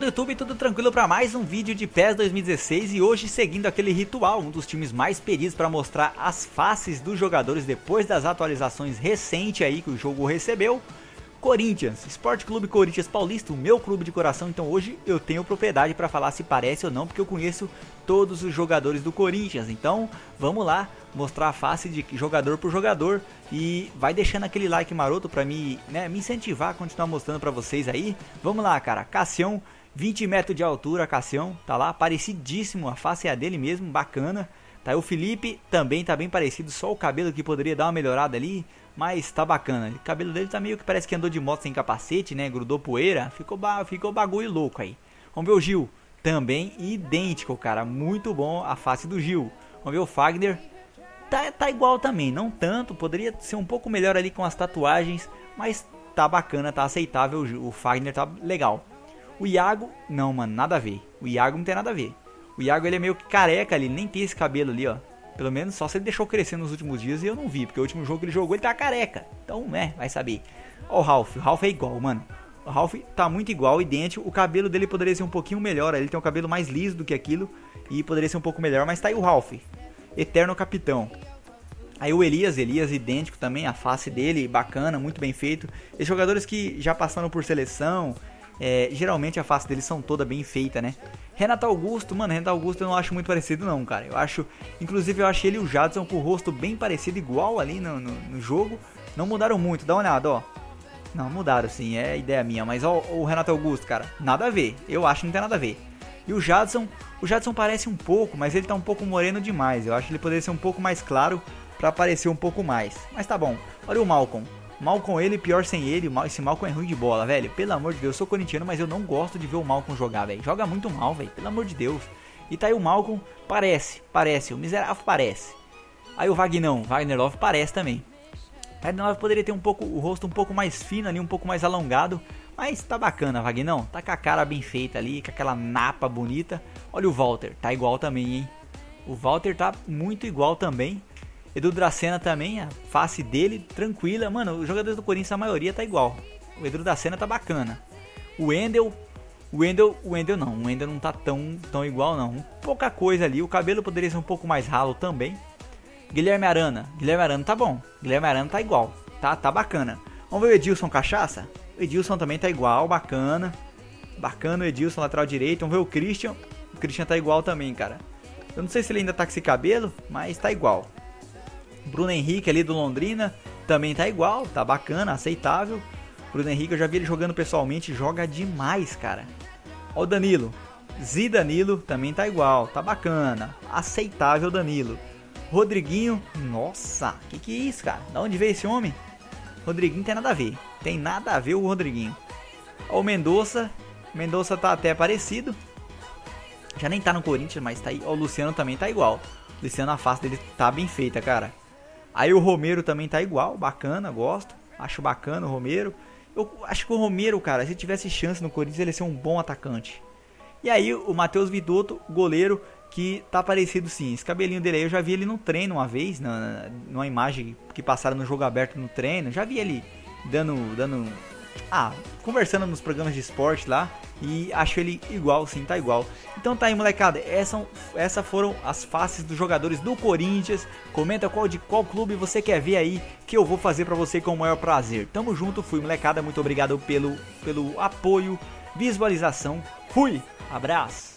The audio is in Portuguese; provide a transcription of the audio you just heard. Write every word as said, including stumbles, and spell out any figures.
No YouTube, tudo tranquilo para mais um vídeo de PES dois mil e dezesseis e hoje seguindo aquele ritual, um dos times mais pedidos para mostrar as faces dos jogadores depois das atualizações recentes aí que o jogo recebeu. Corinthians, Esporte Clube Corinthians Paulista, o meu clube de coração, então hoje eu tenho propriedade para falar se parece ou não, porque eu conheço todos os jogadores do Corinthians, então vamos lá mostrar a face de jogador por jogador e vai deixando aquele like maroto para me, né, me incentivar a continuar mostrando para vocês aí. Vamos lá, cara, Cassião, vinte metros de altura, Cassião, tá lá, parecidíssimo, a face é a dele mesmo, bacana. Tá aí o Felipe, também tá bem parecido, só o cabelo que poderia dar uma melhorada ali, mas tá bacana. O cabelo dele tá meio que parece que andou de moto sem capacete, né, grudou poeira, ficou, ba ficou bagulho louco aí. Vamos ver o Gil, também idêntico, cara, muito bom a face do Gil. Vamos ver o Fagner, tá, tá igual também, não tanto, poderia ser um pouco melhor ali com as tatuagens, mas tá bacana, tá aceitável, o Fagner tá legal. O Iago, não, mano, nada a ver, o Iago não tem nada a ver. O Iago ele é meio que careca ali, nem tem esse cabelo ali, ó. Pelo menos só se ele deixou crescer nos últimos dias e eu não vi, porque o último jogo que ele jogou ele tá careca. Então, né, vai saber. Ó o Ralph, o Ralph é igual, mano. O Ralph tá muito igual, idêntico. O cabelo dele poderia ser um pouquinho melhor, ele tem um cabelo mais liso do que aquilo e poderia ser um pouco melhor, mas tá aí o Ralph. Eterno capitão. Aí o Elias, Elias idêntico também, a face dele bacana, muito bem feito. Esses jogadores que já passaram por seleção, é, geralmente a face deles são toda bem feita, né? Renato Augusto, mano, Renato Augusto eu não acho muito parecido não, cara. Eu acho, inclusive eu achei ele e o Jadson com o rosto bem parecido, igual ali no, no, no jogo. Não mudaram muito, dá uma olhada, ó. Não, mudaram sim, é ideia minha, mas ó o Renato Augusto, cara, nada a ver. Eu acho que não tem nada a ver. E o Jadson, o Jadson parece um pouco, mas ele tá um pouco moreno demais. Eu acho que ele poderia ser um pouco mais claro pra aparecer um pouco mais. Mas tá bom, olha o Malcolm. Mal com ele, pior sem ele. Esse Malcolm é ruim de bola, velho. Pelo amor de Deus, eu sou corintiano, mas eu não gosto de ver o Malcolm jogar, velho. Joga muito mal, velho. Pelo amor de Deus. E tá aí o Malcolm, parece, parece. O miserável parece. Aí o Vagnão, Wagner Love parece também. Wagner Love poderia ter um pouco, o rosto um pouco mais fino ali, um pouco mais alongado. Mas tá bacana, Vagnão. Tá com a cara bem feita ali, com aquela napa bonita. Olha o Walter, tá igual também, hein. O Walter tá muito igual também. Edu Dracena também, a face dele tranquila. Mano, os jogadores do Corinthians, a maioria tá igual. O Edu Dracena tá bacana. O Wendel, o Wendel, o Wendel não. O Wendel não tá tão, tão igual não. Pouca coisa ali. O cabelo poderia ser um pouco mais ralo também. Guilherme Arana. Guilherme Arana tá bom. Guilherme Arana tá igual. Tá, tá bacana. Vamos ver o Edilson Cachaça? O Edilson também tá igual, bacana. Bacana o Edilson, lateral direito. Vamos ver o Christian. O Christian tá igual também, cara. Eu não sei se ele ainda tá com esse cabelo, mas tá igual. Bruno Henrique ali do Londrina também tá igual, tá bacana, aceitável. Bruno Henrique eu já vi ele jogando pessoalmente, joga demais, cara. Ó o Danilo, Zidanilo também tá igual, tá bacana, aceitável Danilo. Rodriguinho, nossa, que que é isso, cara? Da onde veio esse homem? Rodriguinho tem nada a ver, tem nada a ver o Rodriguinho. Ó o Mendonça, Mendonça tá até parecido. Já nem tá no Corinthians, mas tá aí. Ó o Luciano também tá igual. O Luciano, a face dele tá bem feita, cara. Aí o Romero também tá igual, bacana, gosto. Acho bacana o Romero. Eu acho que o Romero, cara, se tivesse chance no Corinthians, ele ia ser um bom atacante. E aí o Matheus Vidotto, goleiro, que tá parecido sim. Esse cabelinho dele aí, eu já vi ele no treino uma vez, na, numa imagem que passaram no jogo aberto no treino. Já vi ele dando, dando... Ah, conversando nos programas de esporte lá. E acho ele igual, sim, tá igual. Então tá aí, molecada, essas, essas foram as faces dos jogadores do Corinthians. Comenta qual de qual clube você quer ver aí, que eu vou fazer pra você com o maior prazer. Tamo junto, fui, molecada, muito obrigado pelo, pelo apoio, visualização. Fui, abraço.